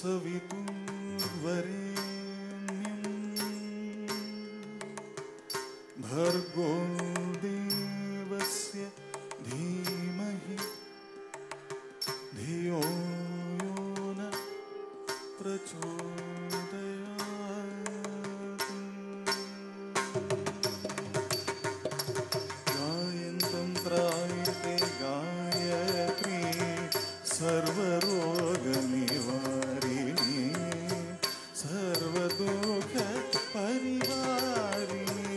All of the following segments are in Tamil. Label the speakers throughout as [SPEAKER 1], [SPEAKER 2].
[SPEAKER 1] सवितुर्वरेण्यं भर्गो देवस्य धीमहि धियो यो न प्रचोदयात्। गायन्तं त्रायते गायत्री सर्वरोगनिवारिणी सर्वदुःखपरिवारिणी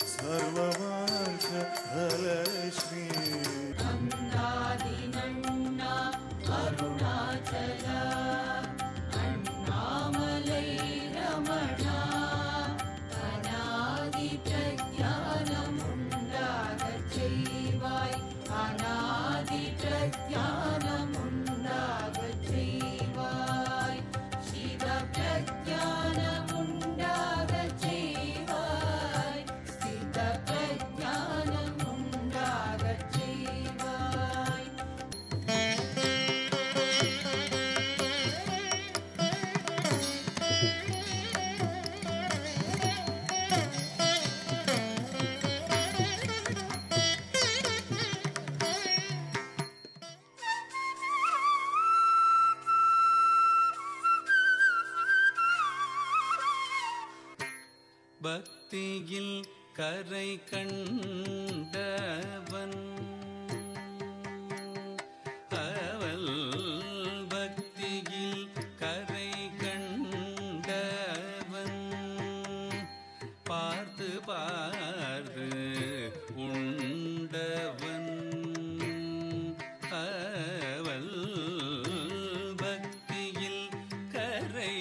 [SPEAKER 1] सर्ववाञ्छफलश्री।
[SPEAKER 2] अन्नादिनन्ना अरुणाचल अण्णामलै रमणा अनादिप्रज्ञानमुण्डागச் செய்வாய் अनादिप्रज्ञानमुण्डागச் செய்வாய் शिवप्रज्ञानमुण्डागச் செய்வாய் स्थितप्रज्ञानमुण्डागச் செய்வாய்।
[SPEAKER 3] பக்தியில் கரை கண்டவன் அவள் பக்தியில் கரை கண்டவன் பார்த்து பார்த்து உண்டவன் அவள் பக்தியில் கரை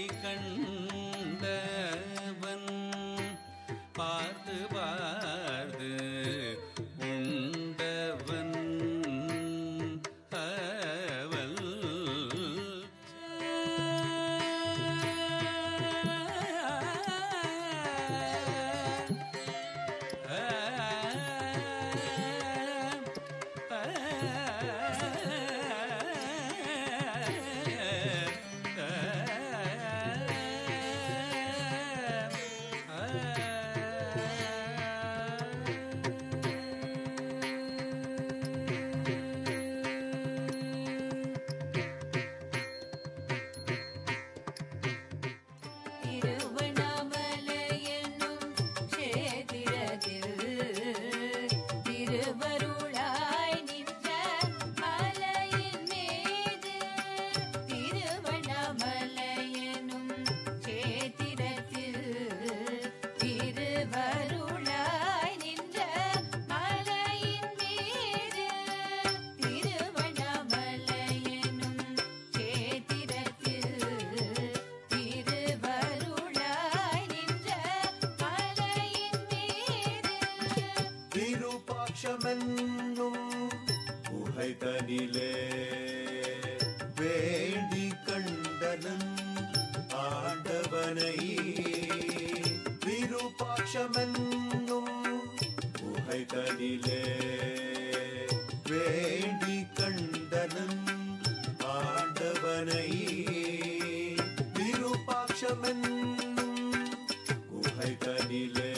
[SPEAKER 3] கண்டவன் பார்த்து பார்த்து உண்டவன் அவள்
[SPEAKER 1] குகைதனிலே வேண்டி கண்டனன் ஆண்டவனை விருபாட்சமென்னும் குகைதனிலே வேண்டி கண்டனன் ஆண்டவனை விருபாட்சமென்னும் குகைதனிலே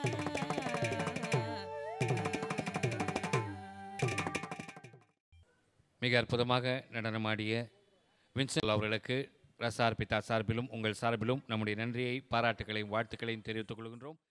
[SPEAKER 3] மிக அற்புதமாக நடனமாடிய வின்சென்ட் அவர்களுக்கு ரசார் பிதா சார்பிலும் உங்கள் சார்பிலும் நம்முடைய நன்றியை பாராட்டுகளையும் வாழ்த்துக்களையும் தெரிவித்துக் கொள்கின்றோம்.